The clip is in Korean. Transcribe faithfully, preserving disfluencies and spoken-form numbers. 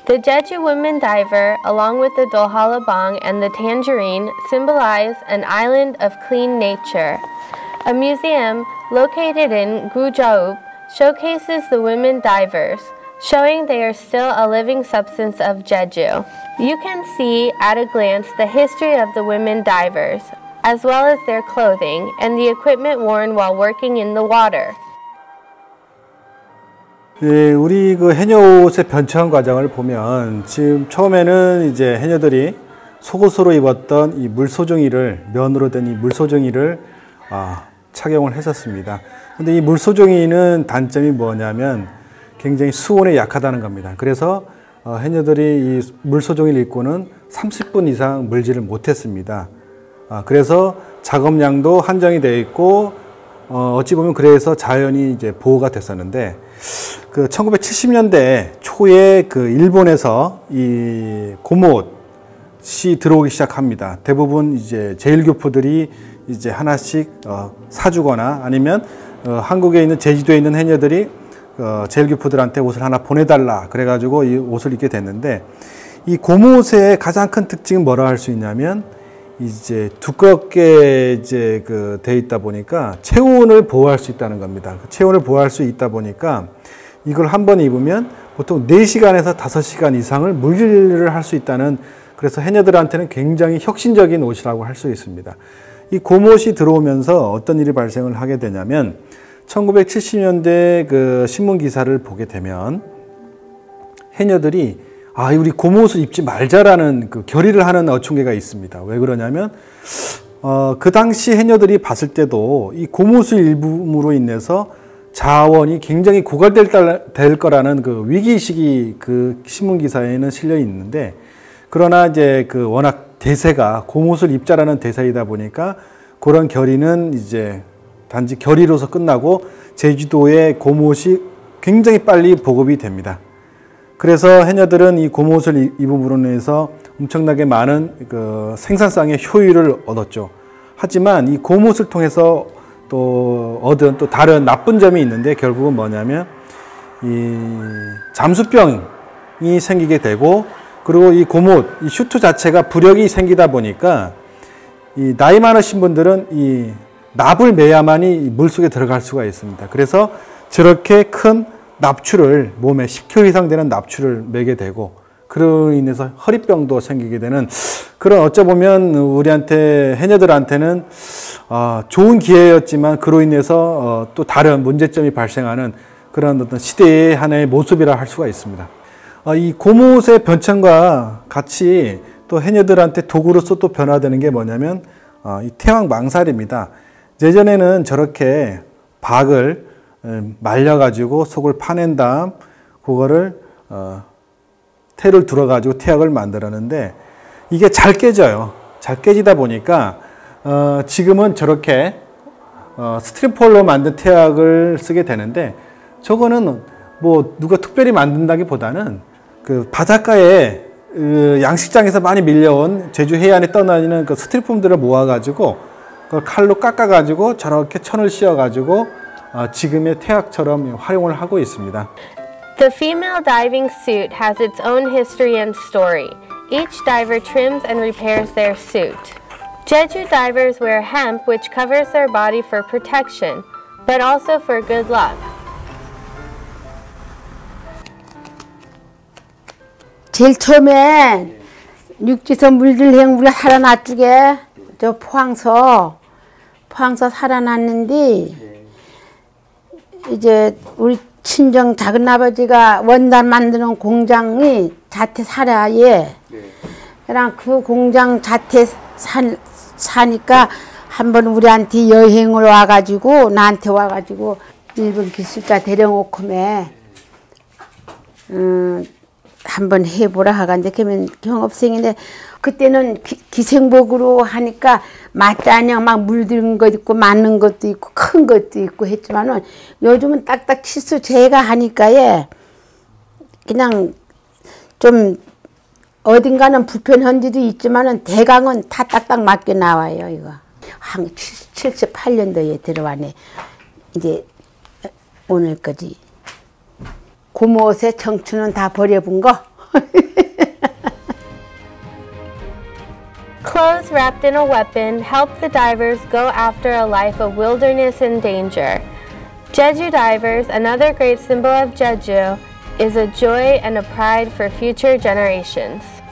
The Jeju women diver, along with the Dolhalabang and the tangerine, symbolize an island of clean nature. A museum located in Gujaup showcases the women divers, showing they are still a living substance of Jeju. You can see at a glance the history of the women divers, as well as their clothing and the equipment worn while working in the water. 예, 우리 그 해녀 옷의 변천 과정을 보면 지금 처음에는 이제 해녀들이 속옷으로 입었던 이 물소종이를 면으로 된 이 물소종이를 아, 착용을 했었습니다. 근데 이 물소종이는 단점이 뭐냐면 굉장히 수온에 약하다는 겁니다. 그래서 어, 해녀들이 이 물소종이를 입고는 삼십 분 이상 물질을 못했습니다. 아, 그래서 작업량도 한정이 되어 있고 어, 어찌 보면 그래서 자연이 이제 보호가 됐었는데 그 천구백칠십 년대 초에 그 일본에서 이 고무옷이 들어오기 시작합니다. 대부분 이제 제일교포들이 이제 하나씩 어, 사주거나 아니면 어, 한국에 있는 제주도에 있는 해녀들이 어, 제일교포들한테 옷을 하나 보내달라 그래가지고 이 옷을 입게 됐는데 이 고무옷의 가장 큰 특징은 뭐라 할 수 있냐면 이제 두껍게 이제 그 돼 있다 보니까 체온을 보호할 수 있다는 겁니다. 체온을 보호할 수 있다 보니까 이걸 한 번 입으면 보통 네 시간에서 다섯 시간 이상을 물질을 할 수 있다는, 그래서 해녀들한테는 굉장히 혁신적인 옷이라고 할 수 있습니다. 이 고무옷이 들어오면서 어떤 일이 발생을 하게 되냐면 천구백칠십 년대 그 신문 기사를 보게 되면 해녀들이 아, 우리 고무옷을 입지 말자라는 그 결의를 하는 어촌계가 있습니다. 왜 그러냐면 어, 그 당시 해녀들이 봤을 때도 이 고무옷을 입음으로 인해서 자원이 굉장히 고갈될 될 거라는 그 위기의식이 그 신문 기사에는 실려 있는데, 그러나 이제 그 워낙 대세가 고무옷을 입자라는 대세이다 보니까 그런 결의는 이제 단지 결의로서 끝나고 제주도에 고무옷이 굉장히 빨리 보급이 됩니다. 그래서 해녀들은 이 고무옷을 입음으로 인해서 엄청나게 많은 그 생산성의 효율을 얻었죠. 하지만 이 고무옷을 통해서 또 얻은 또 다른 나쁜 점이 있는데, 결국은 뭐냐면 이 잠수병이 생기게 되고, 그리고 이 고무옷, 이 슈트 자체가 부력이 생기다 보니까 이 나이 많으신 분들은 이 납을 매야만이 물속에 들어갈 수가 있습니다. 그래서 저렇게 큰 납추를, 몸에 십 킬로그램 이상 되는 납추를 매게 되고, 그로 인해서 허리병도 생기게 되는 그런, 어쩌보면 우리한테, 해녀들한테는 어, 좋은 기회였지만 그로 인해서 어, 또 다른 문제점이 발생하는 그런 어떤 시대의 하나의 모습이라 할 수가 있습니다. 어, 이 고무옷의 변천과 같이 또 해녀들한테 도구로서 또 변화되는 게 뭐냐면 어, 이 태왕망살입니다. 예전에는 저렇게 박을 말려가지고 속을 파낸 다음 그거를 어, 태를 들어가지고 태약을 만들었는데 이게 잘 깨져요. 잘 깨지다 보니까 어, 지금은 저렇게 어, 스티로폴로 만든 태약을 쓰게 되는데, 저거는 뭐 누가 특별히 만든다기보다는 그 바닷가에 그 양식장에서 많이 밀려온 제주 해안에 떠다니는 그 스티로폼들을 모아가지고 그걸 칼로 깎아가지고 저렇게 천을 씌워가지고 어, 지금의 태약처럼 활용을 하고 있습니다. The female diving suit has its own history and story. Each diver trims and repairs their suit. Jeju divers wear hemp, which covers their body for protection, but also for good luck. 제일 처음에 육지에서 물들행 우리가 살아났주게 저 포항서 포항서 살아났는데, 이제 우리 친정 작은 아버지가 원단 만드는 공장이 자태 살아에, 그냥 그 공장 자태 살 사니까 한번 우리한테 여행을 와가지고, 나한테 와가지고 일본 기술자 데려오고매 음, 한번 해보라 하간데, 그러면 경업생인데 그때는 기, 기생복으로 하니까 맞다냥 막 물든 것 있고 맞는 것도 있고 큰 것도 있고 했지만은 요즘은 딱딱 치수 제가 하니까 예 그냥 좀 어딘가는 불편한 데도 있지만은 대강은 다 딱딱 맞게 나와요. 이거 한 칠십팔 년도에 들어왔네. 이제 오늘까지 고무옷의 청춘은 다 버려본 거. Clothes wrapped in a weapon help the divers go after a life of wilderness and danger. Jeju divers, another great symbol of Jeju, is a joy and a pride for future generations.